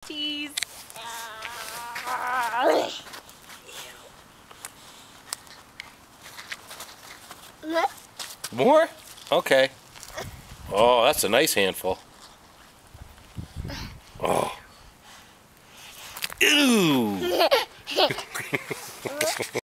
cheese. More? Okay. Oh, that's a nice handful. Oh. Ew!